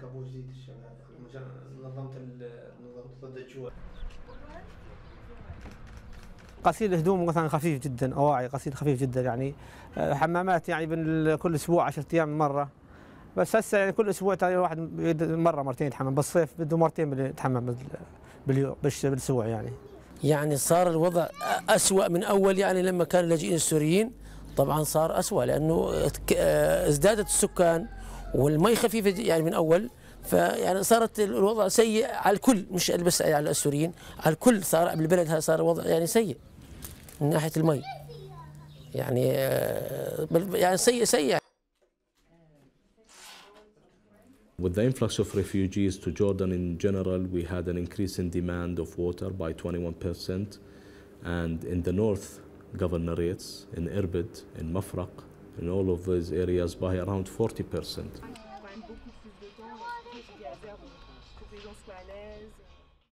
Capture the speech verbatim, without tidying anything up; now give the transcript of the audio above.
ركبوه جديد الشباب، نظمت نظمت ضد الجوع. غسيل الهدوم مثلا خفيف جدا، اواعي غسيل خفيف جدا يعني، حمامات يعني كل اسبوع عشرة ايام مره، بس هسه يعني كل اسبوع تقريبا واحد مره مرتين يتحمم، بالصيف بده مرتين يتحمم باليوم بالاسبوع يعني. يعني صار الوضع أسوأ من أول، يعني لما كان اللاجئين السوريين طبعا صار أسوأ، لأنه ازدادت السكان والمي خفيفة يعني من أول، فيعني صارت الوضع سيء على الكل، مش بس على السوريين، على الكل صار بالبلد هذا صار الوضع يعني سيء من ناحية المي، يعني يعني سيء سيء. With the influx of refugees to Jordan in general, we had an increase in demand of water by twenty-one percent, and in the north governorates, in Irbid, in Mafraq, in all of those areas by around forty percent.